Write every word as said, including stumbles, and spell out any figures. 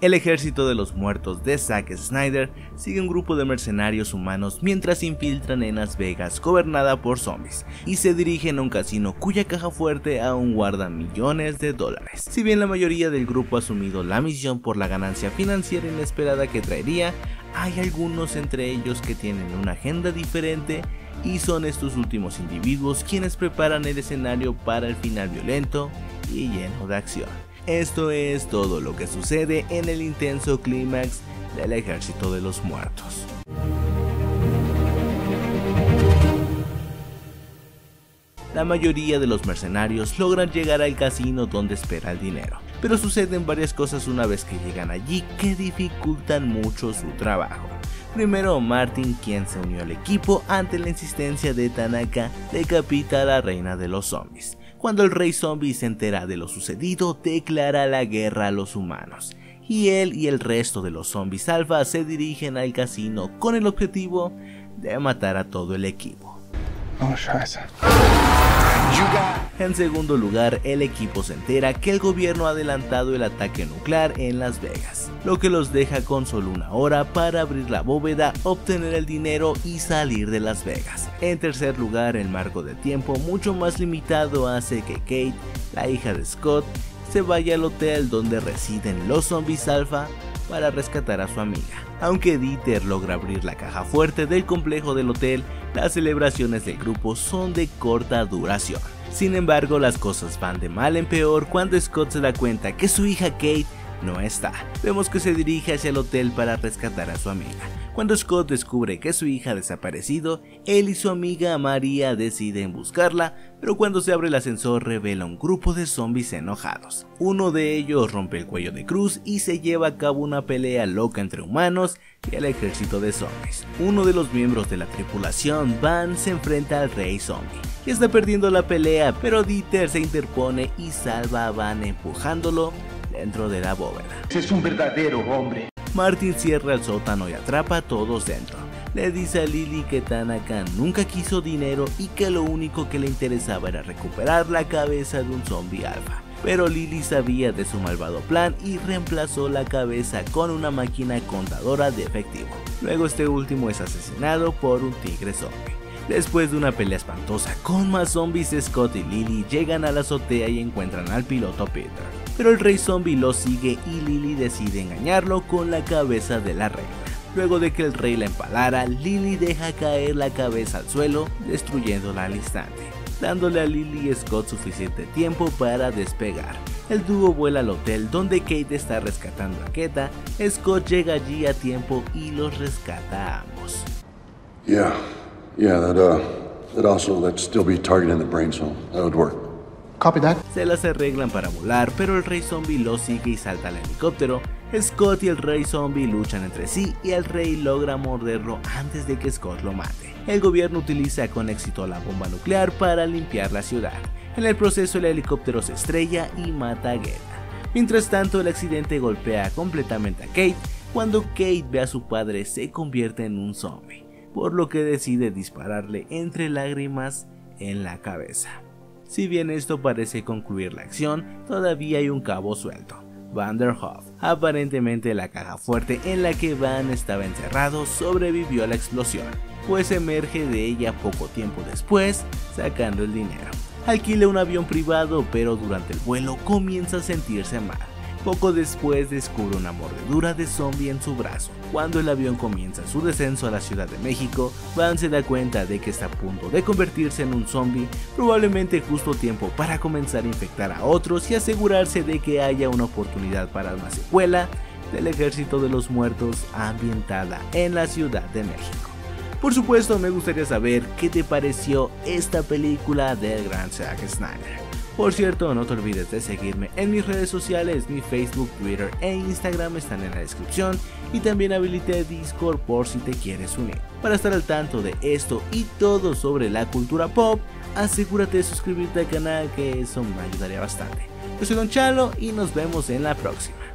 El ejército de los muertos de Zack Snyder sigue un grupo de mercenarios humanos mientras se infiltran en Las Vegas gobernada por zombies y se dirigen a un casino cuya caja fuerte aún guarda millones de dólares. Si bien la mayoría del grupo ha asumido la misión por la ganancia financiera inesperada que traería, hay algunos entre ellos que tienen una agenda diferente y son estos últimos individuos quienes preparan el escenario para el final violento y lleno de acción. Esto es todo lo que sucede en el intenso clímax del Ejército de los Muertos. La mayoría de los mercenarios logran llegar al casino donde espera el dinero, pero suceden varias cosas una vez que llegan allí que dificultan mucho su trabajo. Primero, Martin, quien se unió al equipo ante la insistencia de Tanaka, decapita a la reina de los zombies. Cuando el rey zombie se entera de lo sucedido, declara la guerra a los humanos, y él y el resto de los zombies alfa se dirigen al casino con el objetivo de matar a todo el equipo. Oh, scheiße. En segundo lugar, el equipo se entera que el gobierno ha adelantado el ataque nuclear en Las Vegas, lo que los deja con solo una hora para abrir la bóveda, obtener el dinero y salir de Las Vegas. En tercer lugar, el marco de tiempo mucho más limitado hace que Kate, la hija de Scott, se vaya al hotel donde residen los zombies alfa para rescatar a su amiga. Aunque Dieter logra abrir la caja fuerte del complejo del hotel, las celebraciones del grupo son de corta duración. Sin embargo, las cosas van de mal en peor cuando Scott se da cuenta que su hija Kate no está. Vemos que se dirige hacia el hotel para rescatar a su amiga. Cuando Scott descubre que su hija ha desaparecido, él y su amiga María deciden buscarla, pero cuando se abre el ascensor revela un grupo de zombies enojados. Uno de ellos rompe el cuello de Cruz y se lleva a cabo una pelea loca entre humanos y el ejército de zombies. Uno de los miembros de la tripulación, Van, se enfrenta al rey zombie y está perdiendo la pelea, pero Dieter se interpone y salva a Van empujándolo dentro de la bóveda. Es un verdadero hombre. Martin cierra el sótano y atrapa a todos dentro. Le dice a Lily que Tanaka nunca quiso dinero y que lo único que le interesaba era recuperar la cabeza de un zombie alfa. Pero Lily sabía de su malvado plan y reemplazó la cabeza con una máquina contadora de efectivo. Luego este último es asesinado por un tigre zombie. Después de una pelea espantosa con más zombies, Scott y Lily llegan a la azotea y encuentran al piloto Peter. Pero el rey zombie lo sigue y Lily decide engañarlo con la cabeza de la reina. Luego de que el rey la empalara, Lily deja caer la cabeza al suelo, destruyéndola al instante, dándole a Lily y Scott suficiente tiempo para despegar. El dúo vuela al hotel donde Kate está rescatando a Keta. Scott llega allí a tiempo y los rescata a ambos. Yeah, yeah, that uh, that also that'd still be targeting the brain, so that would work. Copy that. Se las arreglan para volar, pero el rey zombie lo sigue y salta al helicóptero. Scott y el rey zombie luchan entre sí y el rey logra morderlo antes de que Scott lo mate. El gobierno utiliza con éxito la bomba nuclear para limpiar la ciudad. En el proceso el helicóptero se estrella y mata a Geta. Mientras tanto el accidente golpea completamente a Kate. Cuando Kate ve a su padre se convierte en un zombie, por lo que decide dispararle entre lágrimas en la cabeza. Si bien esto parece concluir la acción, todavía hay un cabo suelto. Van der Hoff, aparentemente la caja fuerte en la que Van estaba encerrado, sobrevivió a la explosión, pues emerge de ella poco tiempo después, sacando el dinero. Alquila un avión privado, pero durante el vuelo comienza a sentirse mal. Poco después descubre una mordedura de zombie en su brazo. Cuando el avión comienza su descenso a la Ciudad de México, Van se da cuenta de que está a punto de convertirse en un zombie, probablemente justo a tiempo para comenzar a infectar a otros y asegurarse de que haya una oportunidad para una secuela del Ejército de los Muertos ambientada en la Ciudad de México. Por supuesto, me gustaría saber qué te pareció esta película del gran Zack Snyder. Por cierto, no te olvides de seguirme en mis redes sociales, mi Facebook, Twitter e Instagram están en la descripción y también habilité Discord por si te quieres unir. Para estar al tanto de esto y todo sobre la cultura pop, asegúrate de suscribirte al canal, que eso me ayudaría bastante. Yo soy Don Chalo y nos vemos en la próxima.